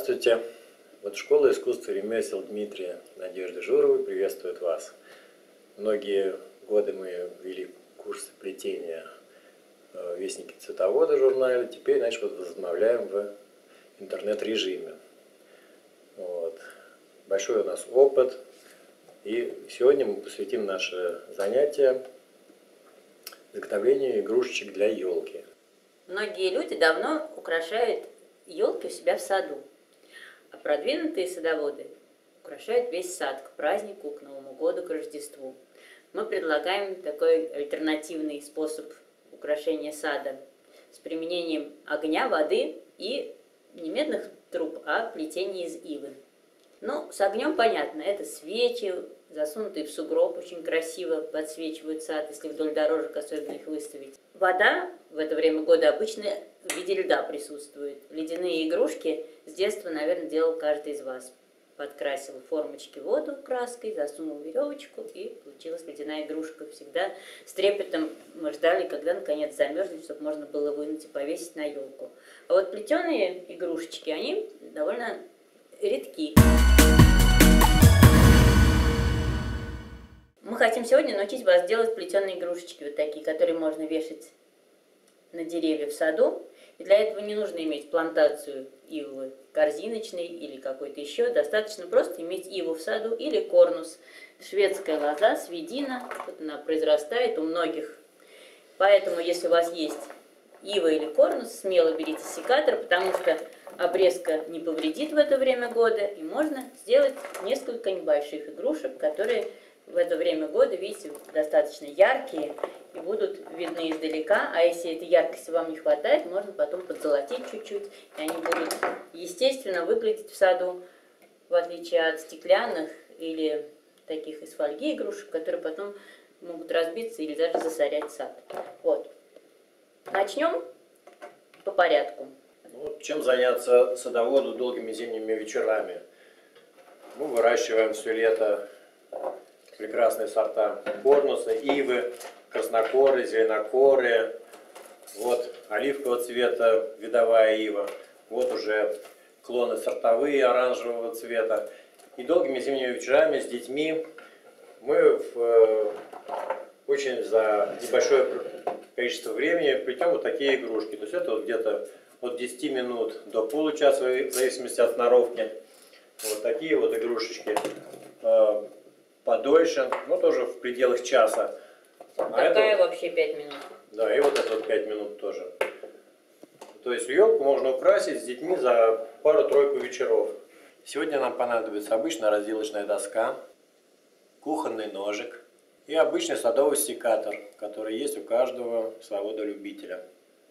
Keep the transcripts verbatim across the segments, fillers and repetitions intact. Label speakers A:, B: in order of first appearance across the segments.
A: Здравствуйте! Вот Школа искусств и ремесел Дмитрия Надежды Журовой приветствует вас. Многие годы мы вели курсы плетения в Вестнике цветовода журнале, теперь, значит, вот возобновляем в интернет-режиме. Вот. Большой у нас опыт, и сегодня мы посвятим наше занятие изготовлению игрушечек для елки.
B: Многие люди давно украшают елки у себя в саду, а продвинутые садоводы украшают весь сад к празднику, к Новому году, к Рождеству. Мы предлагаем такой альтернативный способ украшения сада с применением огня, воды и не медных труб, а плетения из ивы. Ну, с огнем понятно, это свечи, засунутые в сугроб, очень красиво подсвечивают сад, если вдоль дорожек особенно их выставить. Вода в это время года обычно в виде льда присутствует. Ледяные игрушки с детства, наверное, делал каждый из вас. Подкрасил формочки воду краской, засунул веревочку, и получилась ледяная игрушка. Всегда с трепетом мы ждали, когда наконец замерзнет, чтобы можно было вынуть и повесить на елку. А вот плетеные игрушечки, они довольно редки. Мы хотим сегодня научить вас делать плетеные игрушечки, вот такие, которые можно вешать на деревья в саду. И для этого не нужно иметь плантацию ивы корзиночной или какой-то еще. Достаточно просто иметь иву в саду или корнус. Шведская лоза, свидина, вот она произрастает у многих. Поэтому, если у вас есть ива или корнус, смело берите секатор, потому что обрезка не повредит в это время года. И можно сделать несколько небольших игрушек, которые в это время года, видите, достаточно яркие и будут видны издалека. А если этой яркости вам не хватает, можно потом подзолотить чуть-чуть, и они будут естественно выглядеть в саду, в отличие от стеклянных или таких из фольги игрушек, которые потом могут разбиться или даже засорять сад. Вот. Начнем по порядку.
A: Ну, чем заняться садоводу долгими зимними вечерами? Мы выращиваем все лето прекрасные сорта корнуса, ивы, краснокоры, зеленокоры. Вот оливкового цвета видовая ива. Вот уже клоны сортовые оранжевого цвета. И долгими зимними вечерами с детьми мы в, очень за небольшое количество времени плетем вот такие игрушки. То есть это вот где-то от десяти минут до получаса, в зависимости от сноровки. Вот такие вот игрушечки. Подольше, но тоже в пределах часа. А
B: Какая
A: это,
B: вообще пять минут?
A: Да, и вот это вот пять минут тоже. То есть елку можно украсить с детьми за пару-тройку вечеров. Сегодня нам понадобится обычная разделочная доска, кухонный ножик и обычный садовый секатор, который есть у каждого садовода-любителя.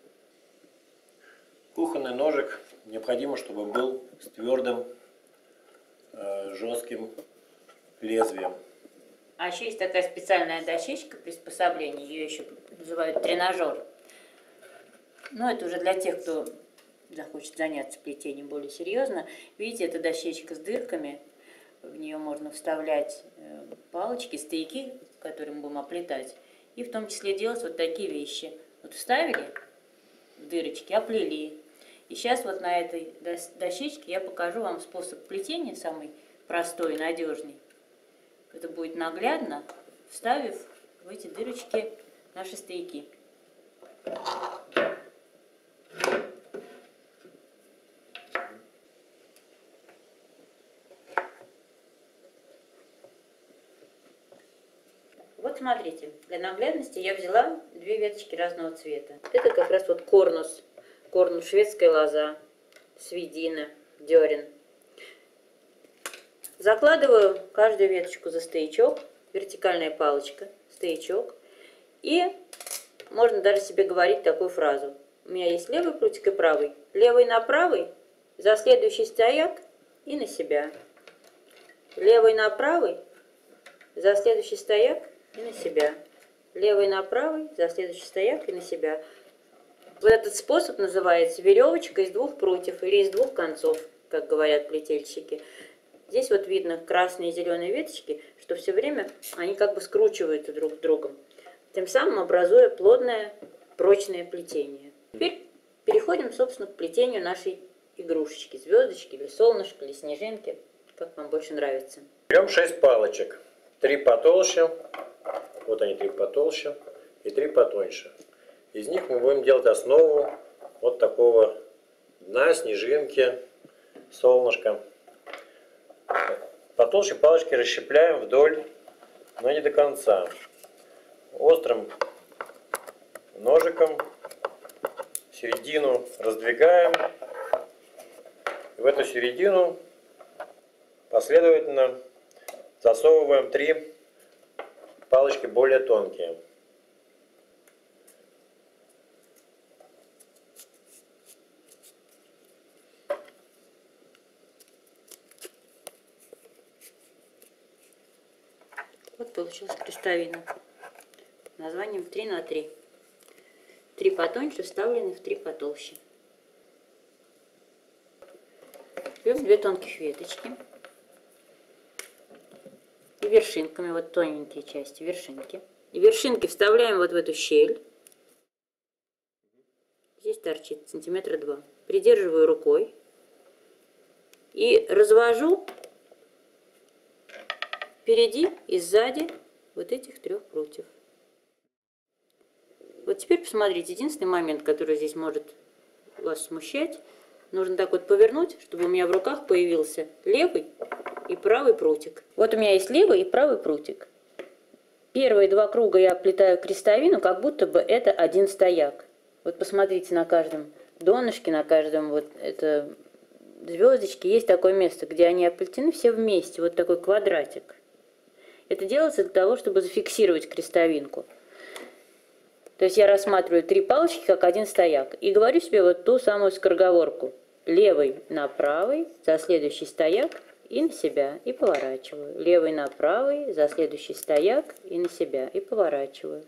A: Кухонный ножик необходимо, чтобы был с твердым, э, жестким лезвием.
B: А еще есть такая специальная дощечка, приспособление, ее еще называют тренажер. Но это уже для тех, кто захочет заняться плетением более серьезно. Видите, это дощечка с дырками, в нее можно вставлять палочки, стейки, которые мы будем оплетать, и в том числе делать вот такие вещи. Вот вставили в дырочки, оплели. И сейчас вот на этой дощечке я покажу вам способ плетения, самый простой и надежный. Это будет наглядно, вставив в эти дырочки наши стейки. Вот смотрите, для наглядности я взяла две веточки разного цвета. Это как раз вот корнус, корнус шведская лоза, свидина, дерен. Закладываю каждую веточку за стоячок, вертикальная палочка, стоячок. И можно даже себе говорить такую фразу. У меня есть левый прутик и правый. Левый на правый, за следующий стояк и на себя. Левый на правый, за следующий стояк и на себя. Левый на правый, за следующий стояк и на себя. Вот этот способ называется веревочка из двух прутьев или из двух концов, как говорят плетельщики. Здесь вот видно красные и зеленые веточки, что все время они как бы скручиваются друг с другом, тем самым образуя плотное, прочное плетение. Теперь переходим, собственно, к плетению нашей игрушечки, звездочки или солнышко, или снежинки, как вам больше нравится.
A: Берем шесть палочек, три потолще, вот они три потолще и три потоньше. Из них мы будем делать основу вот такого дна, снежинки, солнышка. Потолще палочки расщепляем вдоль, но не до конца. Острым ножиком середину раздвигаем. И в эту середину последовательно засовываем три палочки более тонкие.
B: Вот получилась крестовина. Названием три на три. Три потоньше вставлены в три потолще. Берем две тонких веточки. И вершинками, вот тоненькие части, вершинки. И вершинки вставляем вот в эту щель. Здесь торчит сантиметра два. Придерживаю рукой. И развожу впереди и сзади вот этих трех прутьев. Вот теперь посмотрите, единственный момент, который здесь может вас смущать, нужно так вот повернуть, чтобы у меня в руках появился левый и правый прутик. Вот у меня есть левый и правый прутик. Первые два круга я оплетаю крестовину, как будто бы это один стояк. Вот посмотрите, на каждом донышке, на каждом вот это звездочке есть такое место, где они оплетены все вместе, вот такой квадратик. Это делается для того, чтобы зафиксировать крестовинку. То есть я рассматриваю три палочки как один стояк и говорю себе вот ту самую скороговорку. Левый на правый, за следующий стояк и на себя, и поворачиваю. Левый на правый, за следующий стояк и на себя, и поворачиваю.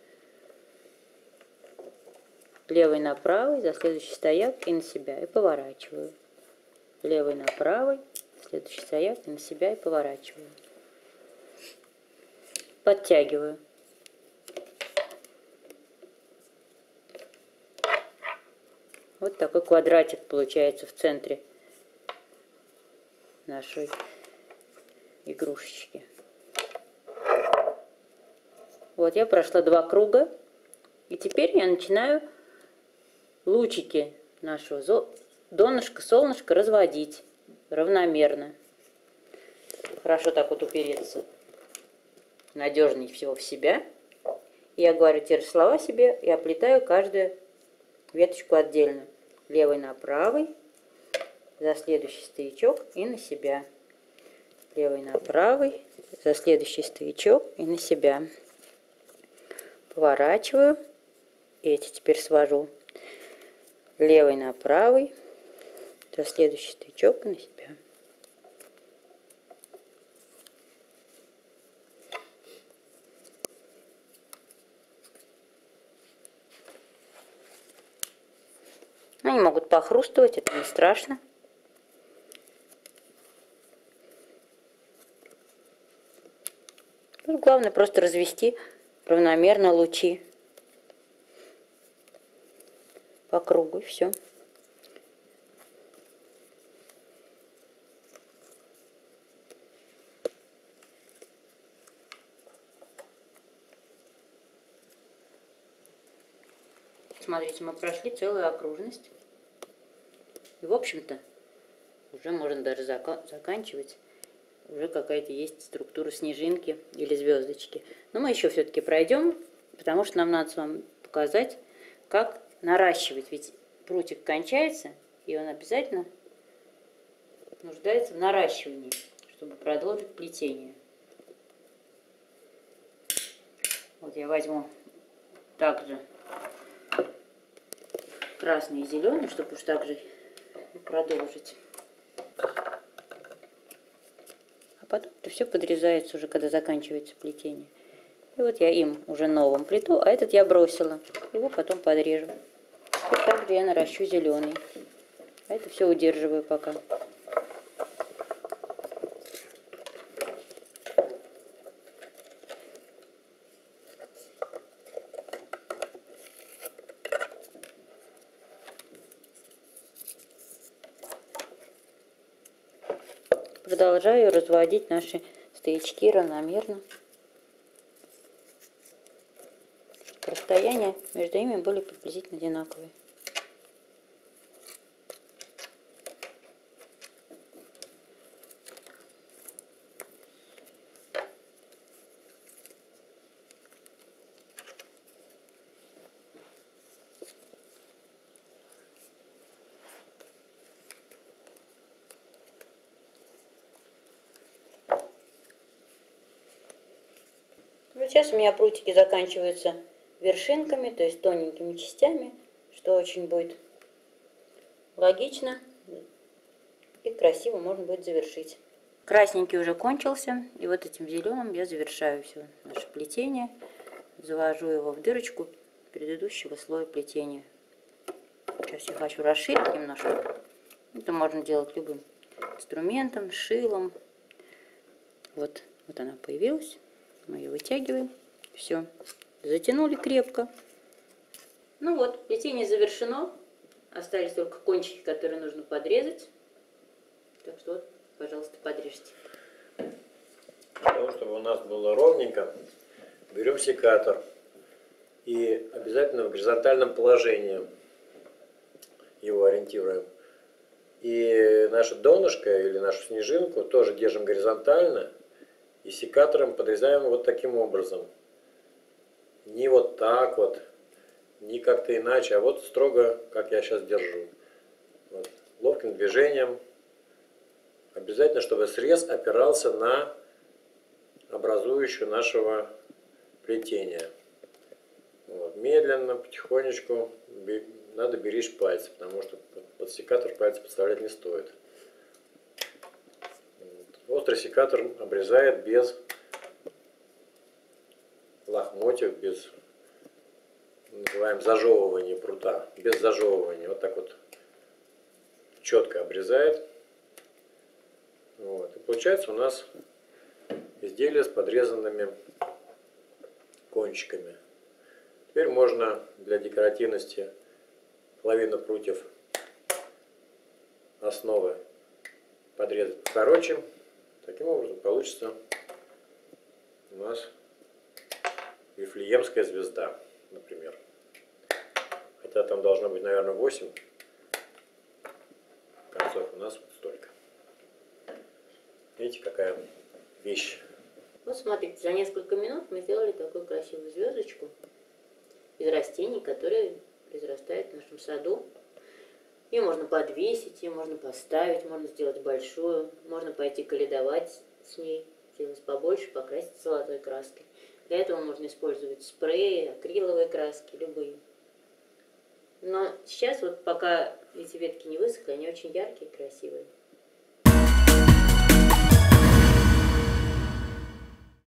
B: Левый на правый, за следующий стояк и на себя, и поворачиваю. Левый на правый, следующий стояк и на себя, и поворачиваю. Подтягиваю. Вот такой квадратик получается в центре нашей игрушечки. Вот я прошла два круга. И теперь я начинаю лучики нашего донышка, солнышка разводить равномерно. Хорошо так вот упереться надежнее всего в себя. Я говорю те же слова себе и оплетаю каждую веточку отдельно. Левый на правый, за следующий стоячок и на себя. Левый на правый, за следующий стоячок и на себя. Поворачиваю. Эти теперь свожу. Левый на правый, за следующий стоячок и на себя. Они могут похрустывать, это не страшно. Тут главное просто развести равномерно лучи по кругу, и все. Смотрите, мы прошли целую окружность. И, в общем-то, уже можно даже зака заканчивать. Уже какая-то есть структура снежинки или звездочки. Но мы еще все-таки пройдем, потому что нам надо с вами показать, как наращивать. Ведь прутик кончается, и он обязательно нуждается в наращивании, чтобы продолжить плетение. Вот я возьму также красный и зеленый, чтобы уж так же продолжить. А потом это все подрезается уже, когда заканчивается плетение. И вот я им уже новым плету, а этот я бросила. Его потом подрежу. И также я наращу зеленый. А это все удерживаю пока. Продолжаю разводить наши стоячки равномерно. Чтобы расстояния между ними были приблизительно одинаковые. Сейчас у меня прутики заканчиваются вершинками, то есть тоненькими частями, что очень будет логично и красиво можно будет завершить. Красненький уже кончился, и вот этим зеленым я завершаю все наше плетение, завожу его в дырочку предыдущего слоя плетения. Сейчас я хочу расширить немножко. Это можно делать любым инструментом, шилом. Вот, вот она появилась. Мы ее вытягиваем. Все. Затянули крепко. Ну вот, плетение завершено. Остались только кончики, которые нужно подрезать. Так что вот, пожалуйста, подрежьте.
A: Для того, чтобы у нас было ровненько, берем секатор и обязательно в горизонтальном положении его ориентируем. И наше донышко или нашу снежинку тоже держим горизонтально и секатором подрезаем вот таким образом. Не вот так вот, не как-то иначе, а вот строго, как я сейчас держу. Вот. Ловким движением. Обязательно, чтобы срез опирался на образующую нашего плетения. Вот. Медленно, потихонечку надо беречь пальцы, потому что под секатор пальцы подставлять не стоит. Острый секатор обрезает без лохмотьев, без, называем, зажевывания прута, без зажевывания. Вот так вот четко обрезает. Вот. И получается у нас изделие с подрезанными кончиками. Теперь можно для декоративности половину прутьев основы подрезать покороче. Таким образом получится у нас Вифлеемская звезда, например. Хотя там должно быть, наверное, восемь концов, у нас вот столько. Видите, какая вещь.
B: Вот смотрите, за несколько минут мы сделали такую красивую звездочку из растений, которые произрастают в нашем саду. Ее можно подвесить, ее можно поставить, можно сделать большую, можно пойти каледовать с ней, сделать побольше, покрасить золотой краской. Для этого можно использовать спреи, акриловые краски, любые. Но сейчас вот пока эти ветки не высохли, они очень яркие и красивые.